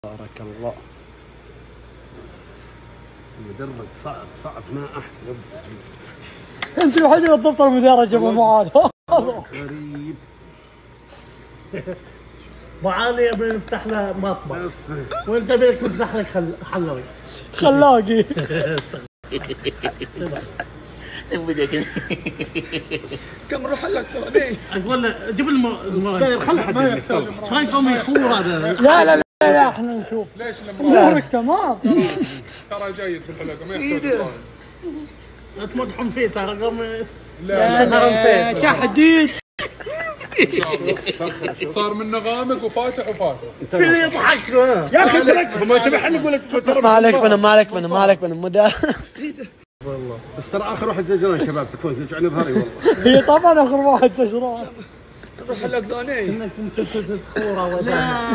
بارك الله. المدرج صعب ما احلى. انت الوحيد اللي ضبط المدرج ابو معاذ. غريب. ابو علي يبي نفتح له مطبخ وانت بدك تفتح لك حلوي خلاقي. كم روح لك ثاني. اقول له جيب المرايه خلها ما يحتاج ايش رايكم يخور هذا؟ لا احنا نشوف. ليش امورك تمام. ترى جيد في الحلقه ما يحتاج مرايه. تمدحون فيه ترى قام لا تحديد. صار منه غامق وفاتح وفاتح. في يضحك يا اخي تركب ما تبي حل يقول لك ما عليك من مدى. والله بس ترى اخر واحد زجران شباب تكفون ترجعني ظهري والله. هي طبعا اخر واحد زجران. روح لك ثاني. انك تخوره ولا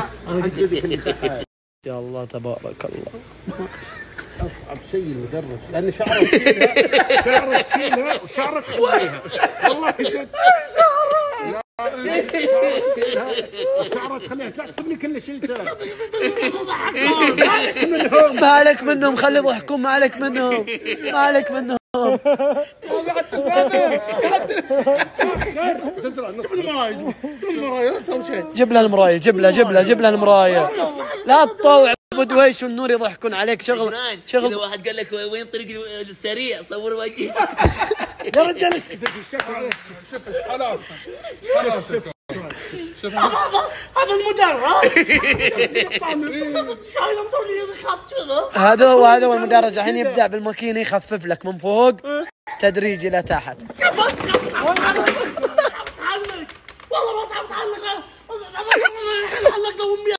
يا الله تبارك الله. اصعب شيء المدرج لان شعرك تشيلها وشعرك تخليها والله شعرك تخليها تحسبني كله شلته. ما عليك منهم خلي يضحكون. ما عليك منهم. جيب له المرايه. جيب له المرايه. لا تطوع ابو دويش والنور يضحكون عليك. شغل اذا واحد قال لك وين طريق السريع صور وجهي. يا رجال اسكت. شوف ايش حالاتهم. شوف هذا المدرج شايله مسوي لي خط كذا. هذا هو المدرج. الحين يبدأ بالماكينه يخفف لك من فوق تدريجي لتحت. والله ما تعرف تعلق.